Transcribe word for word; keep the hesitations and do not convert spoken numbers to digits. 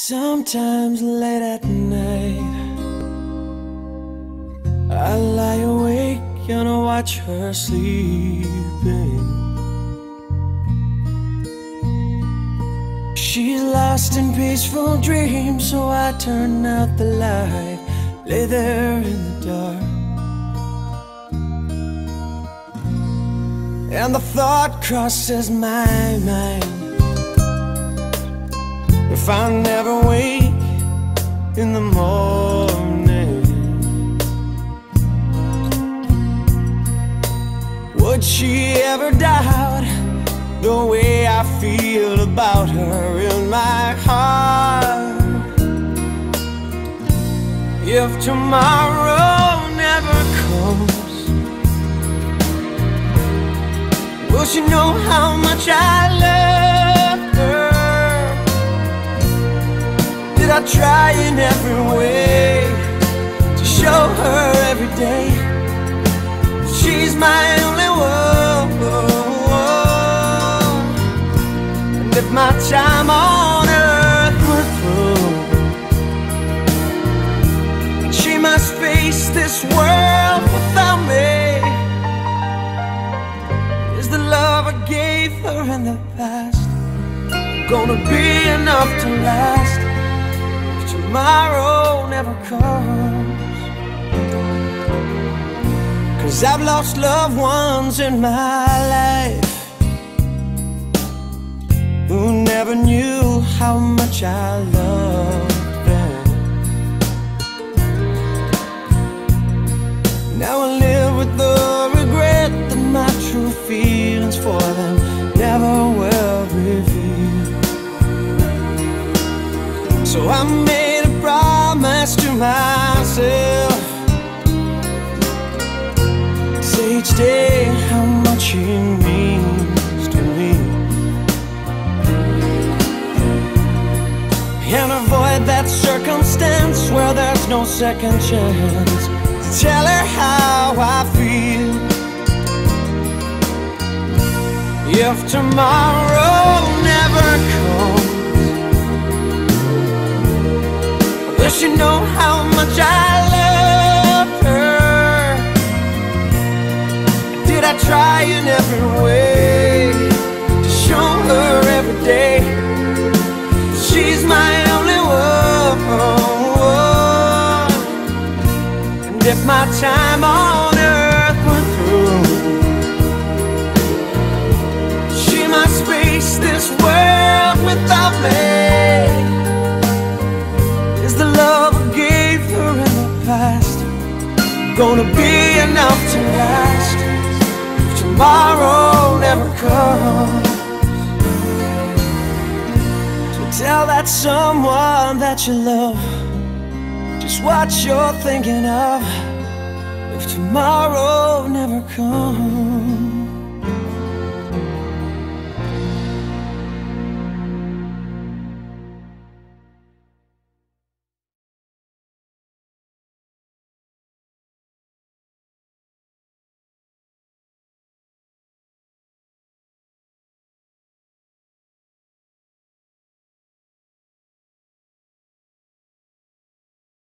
Sometimes late at night I lie awake and I watch her sleeping. She's lost in peaceful dreams, so I turn out the light, lay there in the dark. And the thought crosses my mind, if I never wake in the morning, would she ever doubt the way I feel about her in my heart? If tomorrow never comes, will she know how much I love her? Did I try in every way to show her every day she's my only one? And if my time on earth were through, she must face this world without me. Is the love I gave her in the past gonna be enough to last if tomorrow never comes? 'Cause I've lost loved ones in my life who never knew how much I loved them. Now I live with the regret that my true feelings for them never were revealed. So I made a promise to myself, say each day how much he means to me, and avoid that circumstance where there's no second chance. Tell her how I feel. If tomorrow never comes, will she know how much I love her? Did I try in every way to show her every day she's my only one? And if my time on earth went through, she must face this world without me. Is the love I gave her in the past gonna be enough to last if tomorrow never comes? Tell that someone that you love just what you're thinking of if tomorrow never comes.